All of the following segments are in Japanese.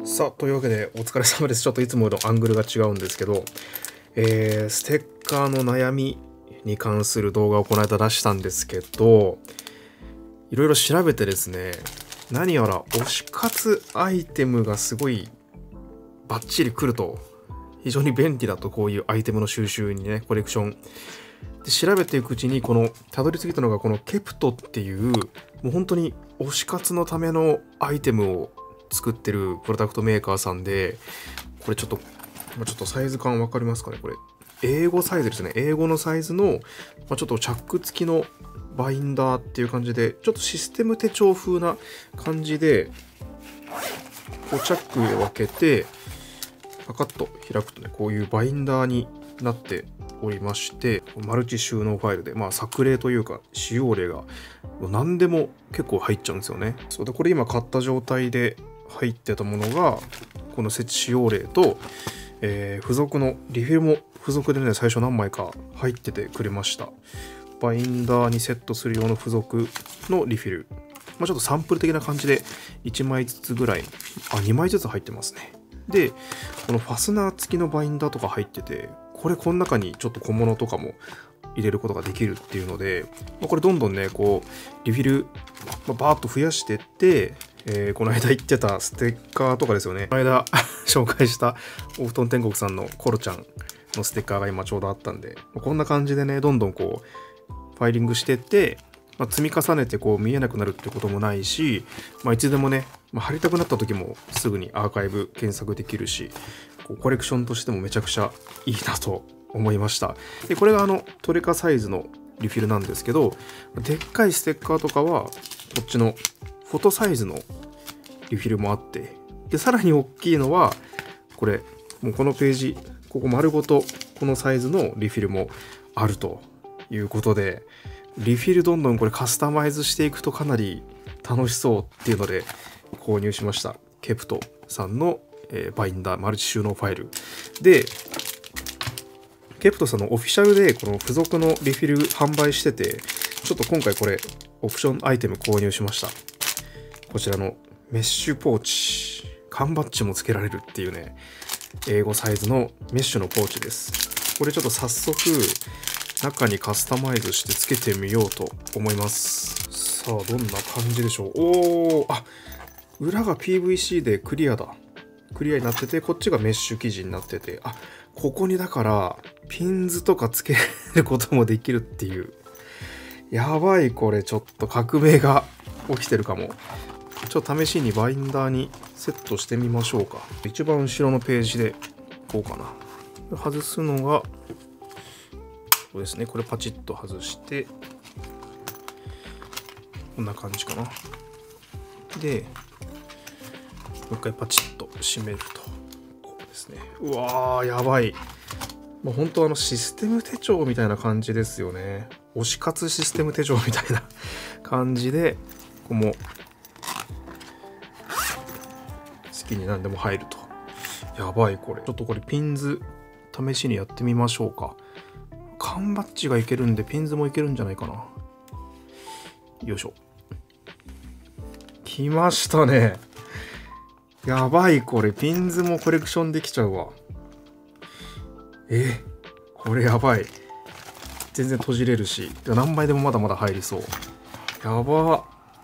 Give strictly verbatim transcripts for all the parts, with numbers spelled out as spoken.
さあ、というわけでお疲れ様です。ちょっといつものアングルが違うんですけど、えー、ステッカーの悩みに関する動画をこの間出したんですけど、いろいろ調べてですね、何やら推し活アイテムがすごいバッチリ来ると、非常に便利だと、こういうアイテムの収集にね、コレクション。で調べていくうちに、この、たどり着いたのがこのケプトっていう、もう本当に推し活のためのアイテムを作ってるプロダクトメーカーさんで、これちょっと、まあ、ちょっとサイズ感わかりますかね、これ。英語サイズですね。英語のサイズの、まあ、ちょっとチャック付きのバインダーっていう感じで、ちょっとシステム手帳風な感じで、こうチャックを開けて、パカッと開くとね、こういうバインダーになっておりまして、マルチ収納ファイルで、まあ作例というか使用例が何でも結構入っちゃうんですよね。そうで、これ今買った状態で入ってたものが、この設置使用例と、えー、付属のリフィルも付属でね、最初何枚か入っててくれました。バインダーにセットする用の付属のリフィル。まあ、ちょっとサンプル的な感じでいちまいずつぐらい、あ、にまいずつ入ってますね。で、このファスナー付きのバインダーとか入ってて、これこの中にちょっと小物とかも入れることができるっていうので、まあ、これどんどんね、こう、リフィル、まあ、バーッと増やしてって、えー、この間言ってたステッカーとかですよね。この間紹介したお布団天国さんのコロちゃんのステッカーが今ちょうどあったんで、まあ、こんな感じでね、どんどんこう、ファイリングしてって、まあ、積み重ねてこう見えなくなるってこともないし、まあ、いつでもね、まあ、貼りたくなった時もすぐにアーカイブ検索できるし、こうコレクションとしてもめちゃくちゃいいなと思いました。で、これがあのトレカサイズのリフィルなんですけど、でっかいステッカーとかはこっちのフォトサイズのリフィルもあって、でさらに大きいのはこれ、もうこのページここ丸ごとこのサイズのリフィルもあるということで、リフィルどんどんこれカスタマイズしていくとかなり楽しそうっていうので購入しました。ケプトさんの、えー、バインダーマルチ収納ファイルで、ケプトさんのオフィシャルでこの付属のリフィル販売してて、ちょっと今回これオプションアイテム購入しました。こちらのメッシュポーチ、缶バッジも付けられるっていうね、英語サイズのメッシュのポーチです。これちょっと早速中にカスタマイズして付けてみようと思います。さあ、どんな感じでしょう。おー、あ、裏が ピーブイシー でクリアだ。クリアになってて、こっちがメッシュ生地になってて、あ、ここにだからピンズとか付けることもできるっていう。やばい、これちょっと革命が起きてるかも。ちょっと試しにバインダーにセットしてみましょうか。一番後ろのページでこうかな。外すのが、そうですね、これパチッと外して、こんな感じかな。で、もう一回パチッと閉めると、こうですね。うわー、やばい。もう本当あのシステム手帳みたいな感じですよね。推し活システム手帳みたいな感じで、ここも好きに何でも入ると。やばい、これ。ちょっとこれピンズ試しにやってみましょうか。缶バッジがいけるんでピンズもいけるんじゃないかな。よいしょ。来ましたね。やばい、これピンズもコレクションできちゃうわ。え、これやばい。全然閉じれるし、何枚でもまだまだ入りそう。やば。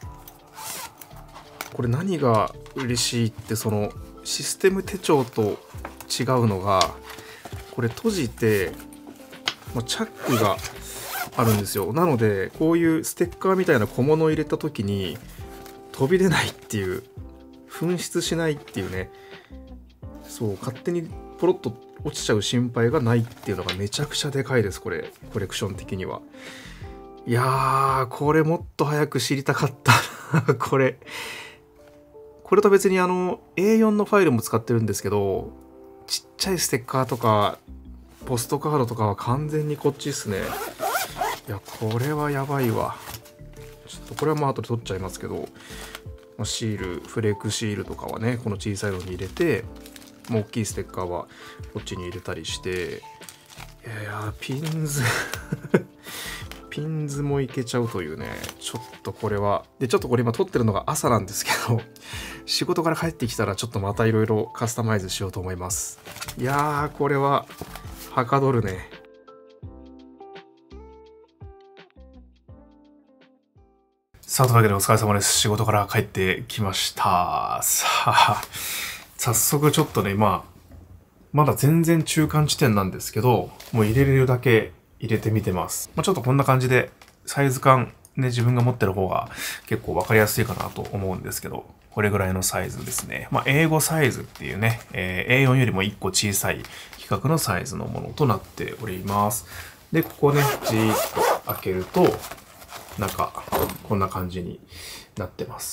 これ何が嬉しいって、そのシステム手帳と違うのが、これ閉じてチャックがあるんですよ。なのでこういうステッカーみたいな小物を入れた時に飛び出ないっていう、紛失しないっていうね、そう、勝手にポロッと落ちちゃう心配がないっていうのがめちゃくちゃでかいです。これコレクション的には。いやー、これもっと早く知りたかったこれこれと別にあの エーよん のファイルも使ってるんですけど、ちっちゃいステッカーとかポストカードとかは完全にこっちっすね。いや、これはやばいわ。ちょっとこれはまあ後で取っちゃいますけど、シール、フレークシールとかはね、この小さいのに入れて、もう大きいステッカーはこっちに入れたりして、いやいや、ピンズピンズもいけちゃうというね、ちょっとこれは。で、ちょっとこれ今撮ってるのが朝なんですけど、仕事から帰ってきたらちょっとまたいろいろカスタマイズしようと思います。いやー、これは、はかどるね。さあ、というわけでお疲れ様です。仕事から帰ってきました。さあ、早速ちょっとね、まあ、まだ全然中間地点なんですけど、もう入れれるだけ入れてみてます。まあ、ちょっとこんな感じで、サイズ感ね、自分が持ってる方が結構わかりやすいかなと思うんですけど、これぐらいのサイズですね。まあ、エーファイブサイズっていうね、えー、エーフォー よりもいっこ小さい規格のサイズのものとなっております。で、ここね、じーっと開けると、中、こんな感じになってます。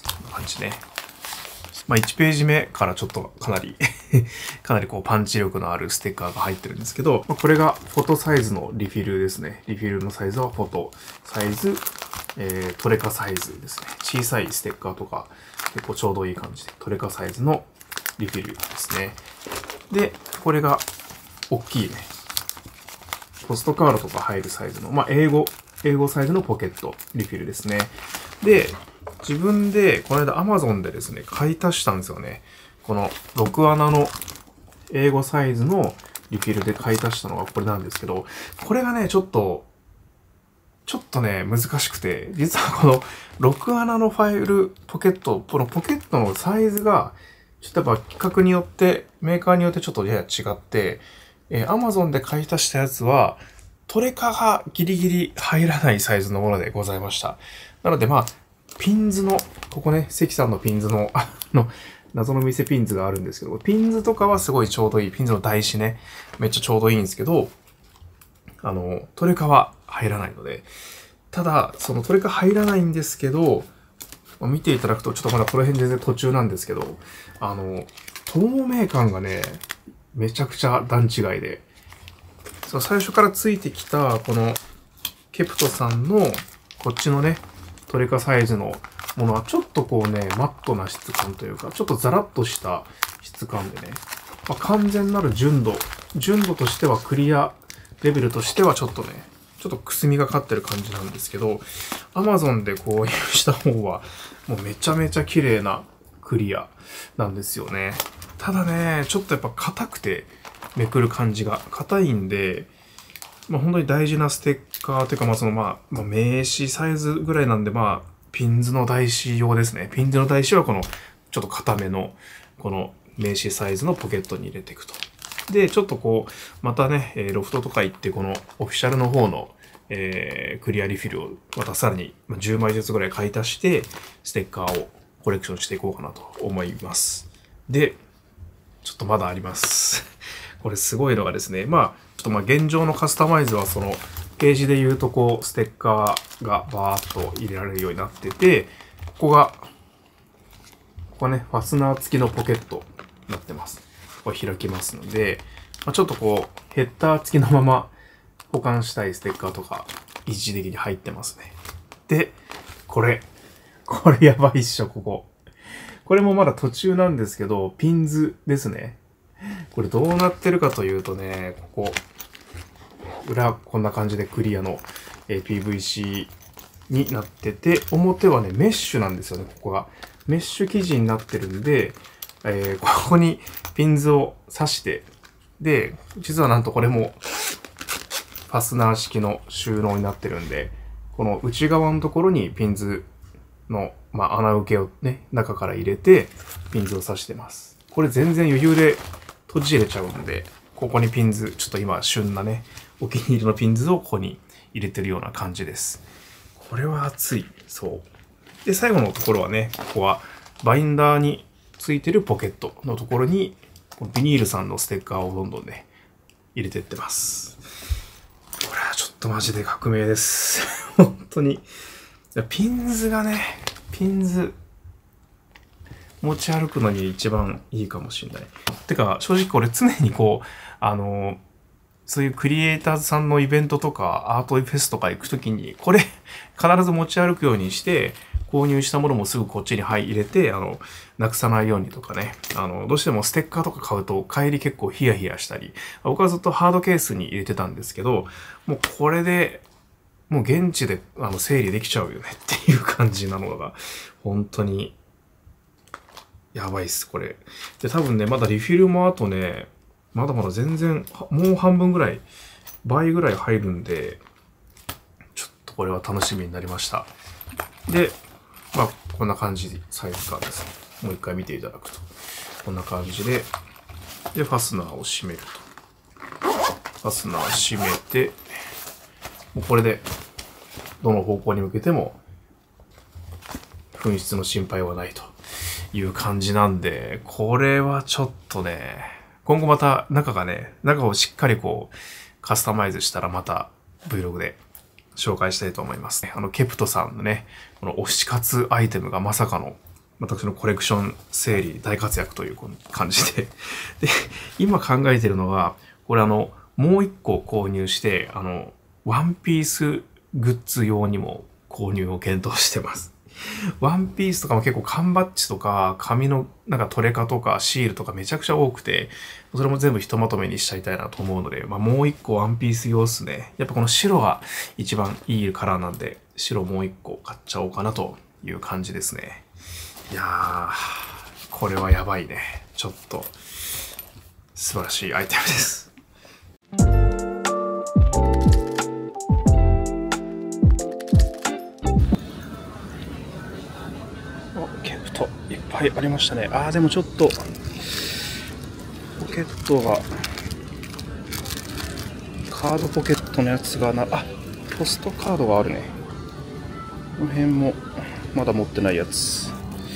こんな感じね。まあ、いちページ目からちょっとかなりかなりこうパンチ力のあるステッカーが入ってるんですけど、まあ、これがフォトサイズのリフィルですね。リフィルのサイズはフォトサイズ、えー、トレカサイズですね。小さいステッカーとか結構ちょうどいい感じで、トレカサイズのリフィルですね。で、これが大きいね。ポストカードとか入るサイズの、まあ、英語、英語サイズのポケットリフィルですね。で、自分で、この間 Amazon でですね、買い足したんですよね。このろく穴の英語サイズのリフィルで買い足したのがこれなんですけど、これがね、ちょっと、ちょっとね、難しくて、実はこのろく穴のファイルポケット、このポケットのサイズが、ちょっとやっぱ規格によって、メーカーによってちょっとやや違って、えー、Amazon で買い足したやつは、トレカがギリギリ入らないサイズのものでございました。なのでまあ、ピンズの、ここね、関さんのピンズの、あの、謎の店ピンズがあるんですけど、ピンズとかはすごいちょうどいい。ピンズの台紙ね、めっちゃちょうどいいんですけど、あの、トレカは入らないので、ただ、そのトレカ入らないんですけど、見ていただくと、ちょっとまだこの辺全然途中なんですけど、あの、透明感がね、めちゃくちゃ段違いで、そう最初からついてきた、この、ケプトさんの、こっちのね、トレカサイズのものは、ちょっとこうね、マットな質感というか、ちょっとザラッとした質感でね、まあ、完全なる純度、純度としてはクリアレベルとしてはちょっとね、ちょっとくすみがかってる感じなんですけど、Amazon で購入した方は、もうめちゃめちゃ綺麗なクリアなんですよね。ただね、ちょっとやっぱ硬くてめくる感じが硬いんで、まあ本当に大事なステッカーというか、まあそのまあ、まあ、名刺サイズぐらいなんで、まあ、ピンズの台紙用ですね。ピンズの台紙はこのちょっと硬めの、この名刺サイズのポケットに入れていくと。で、ちょっとこう、またね、ロフトとか行って、このオフィシャルの方の、えー、クリアリフィルをまたさらにじゅうまいずつぐらい買い足して、ステッカーをコレクションしていこうかなと思います。で、ちょっとまだあります。これすごいのがですね、まあ、ちょっとまあ現状のカスタマイズはその、ページで言うとこう、ステッカーがバーっと入れられるようになってて、ここが、ここね、ファスナー付きのポケットになってます。これ開きますので、まあ、ちょっとこう、ヘッダー付きのまま保管したいステッカーとか、一時的に入ってますね。で、これ。これやばいっしょ、ここ。これもまだ途中なんですけど、ピンズですね。これどうなってるかというとね、ここ、裏こんな感じでクリアの ピーブイシー になってて、表はね、メッシュなんですよね、ここが。メッシュ生地になってるんで、えー、ここにピンズを刺して、で、実はなんとこれもファスナー式の収納になってるんで、この内側のところにピンズの、まあ、穴受けをね、中から入れて、ピンズを刺してます。これ全然余裕で閉じれちゃうんで、ここにピンズ、ちょっと今旬なね、お気に入りのピンズをここに入れてるような感じです。これは熱い。そう。で、最後のところはね、ここはバインダーについてるポケットのところに、このビニールさんのステッカーをどんどんね、入れてってます。これはちょっとマジで革命です。本当に。ピンズがね、ピンズ、持ち歩くのに一番いいかもしれない。てか、正直これ常にこう、あの、そういうクリエイターズさんのイベントとか、アートフェスとか行くときに、これ必ず持ち歩くようにして、購入したものもすぐこっちに入れて、あの、なくさないようにとかね。あの、どうしてもステッカーとか買うと帰り結構ヒヤヒヤしたり、僕はずっとハードケースに入れてたんですけど、もうこれでもう現地であの整理できちゃうよねっていう感じなのが、本当に、やばいっす、これ。で、多分ね、まだリフィルもあとね、まだまだ全然、もう半分ぐらい、倍ぐらい入るんで、ちょっとこれは楽しみになりました。で、まあ、こんな感じ、サイズ感ですね。もう一回見ていただくと。こんな感じで、で、ファスナーを閉めると。ファスナー閉めて、もうこれで、どの方向に向けても、紛失の心配はないという感じなんで、これはちょっとね、今後また中がね、中をしっかりこう、カスタマイズしたらまた Vlog で紹介したいと思います。あの、ケプトさんのね、この推し活アイテムがまさかの、私のコレクション整理大活躍という感じで。で、今考えてるのが、これあの、もう一個購入して、あの、ワンピースグッズ用にも購入を検討してます。ワンピースとかも結構缶バッジとか紙のなんかトレカとかシールとかめちゃくちゃ多くて、それも全部ひとまとめにしちゃいたいなと思うので、まあもう一個ワンピース用っすね。やっぱこの白が一番いいカラーなんで、白もう一個買っちゃおうかなという感じですね。いやー、これはやばいね。ちょっと素晴らしいアイテムです。ケプトいっぱいありましたね。あーでもちょっとポケットがカードポケットのやつがな、あ、ポストカードがあるね。この辺もまだ持ってないやつ。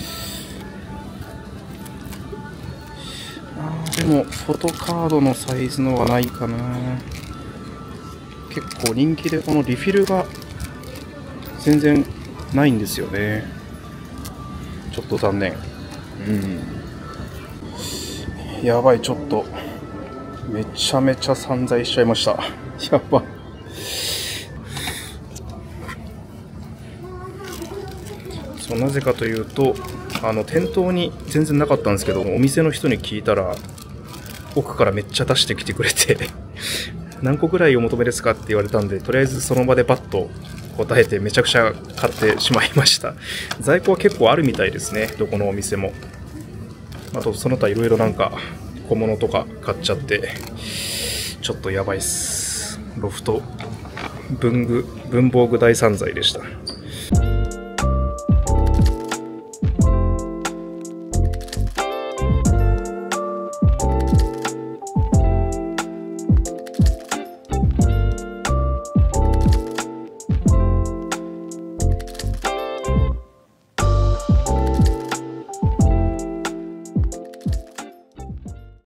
あーでもフォトカードのサイズのはないかな。結構人気でこのリフィルが全然ないんですよね。ちょっと残念。うん。やばい、ちょっと。めちゃめちゃ散財しちゃいました。やばい。そう、なぜかというと、あの、店頭に全然なかったんですけど、お店の人に聞いたら、奥からめっちゃ出してきてくれて、何個ぐらいお求めですかって言われたんで、とりあえずその場でバッと答えてめちゃくちゃ買ってしまいました。在庫は結構あるみたいですね、どこのお店も。あとその他いろいろなんか小物とか買っちゃってちょっとやばいっす。ロフト文具文房具大散財でした。